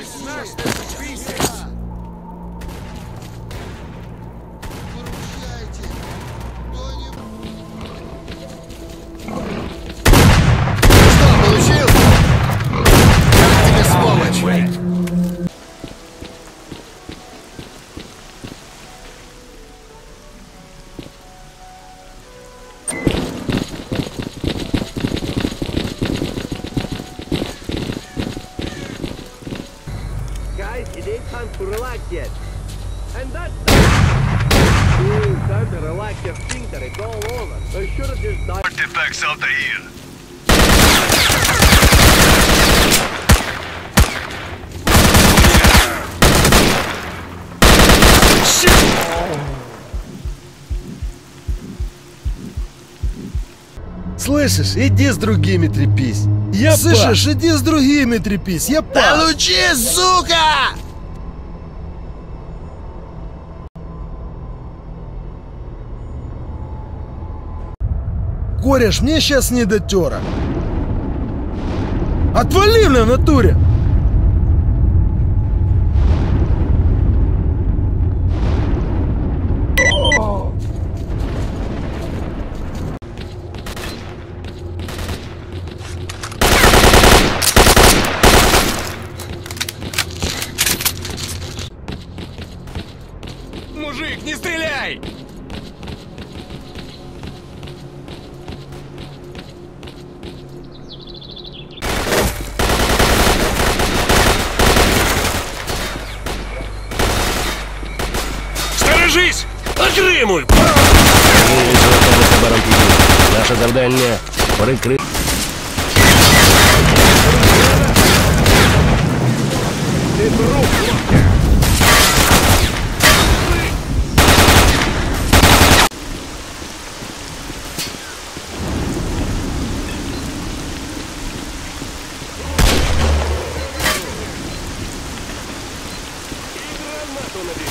It ain't time to relax yet. And that's time to relax your sphincter, it's all over. I should have just died. Artifacts out of here. Слышишь, иди с другими трепись. Я Слышишь, иди с другими трепись. Я Получи, сука! Кореш, мне сейчас не до тёра. Отвали в натуре! Мужик, не стреляй! Сторожись! Отримуй! Наше завдання прикрити. Гранату набери.